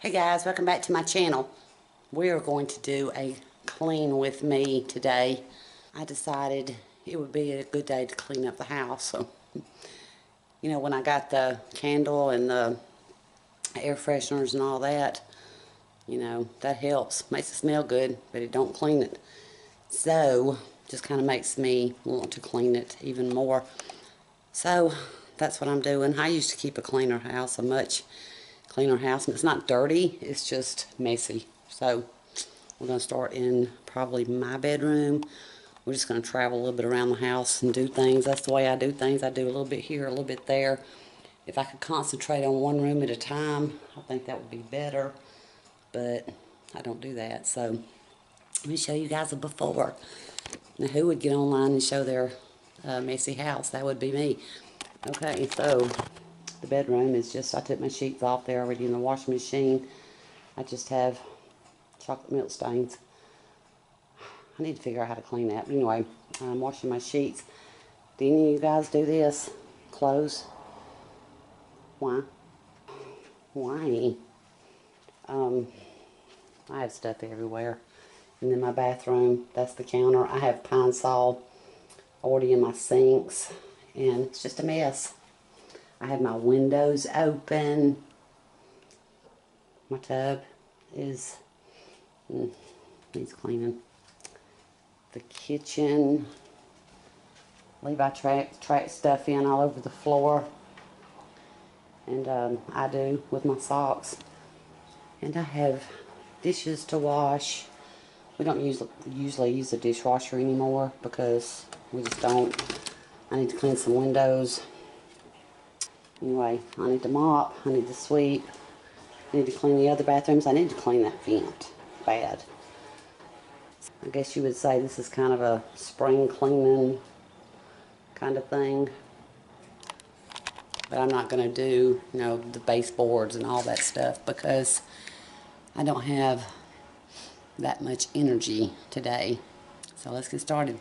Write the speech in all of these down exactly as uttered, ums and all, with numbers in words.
Hey guys, welcome back to my channel. We are going to do a clean with me today. I decided it would be a good day to clean up the house. So, you know, when I got the candle and the air fresheners and all that, you know, that helps. Makes it smell good, but it don't clean it. So, just kind of makes me want to clean it even more. So, that's what I'm doing. I used to keep a cleaner house, a much cleaner house, and it's not dirty, it's just messy. So we're going to start in probably my bedroom. We're just going to travel a little bit around the house and do things. That's the way I do things. I do a little bit here, a little bit there. If I could concentrate on one room at a time, I think that would be better, but I don't do that. So let me show you guys a before. Now, who would get online and show their uh, messy house? That would be me. Okay, so the bedroom is just, I took my sheets off there already in the washing machine. I just have chocolate milk stains. I need to figure out how to clean that. But anyway, I'm washing my sheets. Do any of you guys do this? Clothes? Why? Why? Um, I have stuff everywhere. And then my bathroom, that's the counter. I have Pine Sol already in my sinks. And it's just a mess. I have my windows open. My tub is mm, needs cleaning. The kitchen. Levi track track stuff in all over the floor, and um, I do with my socks. And I have dishes to wash. We don't usually usually use the dishwasher anymore because we just don't. I need to clean some windows. Anyway, I need to mop, I need to sweep, I need to clean the other bathrooms, I need to clean that vent bad. I guess you would say this is kind of a spring cleaning kind of thing. But I'm not going to do, you know, the baseboards and all that stuff because I don't have that much energy today. So let's get started.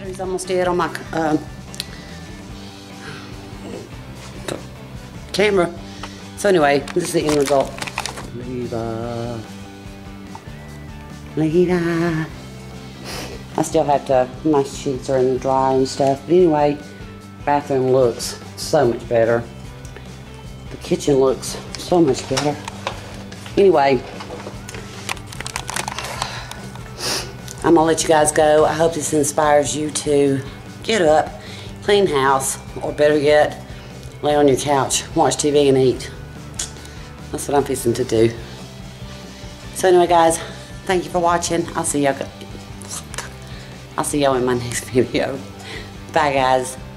He's almost dead on my um, camera. So anyway, this is the end result. Leva. Leva. I still have to, my sheets are in the dryer and stuff. But anyway, bathroom looks so much better. The kitchen looks so much better. Anyway, I'm gonna let you guys go. I hope this inspires you to get up, clean house, or better yet, lay on your couch, watch T V and eat. That's what I'm fixing to do. So anyway guys, thank you for watching. I'll see y'all I'll see y'all in my next video. Bye guys.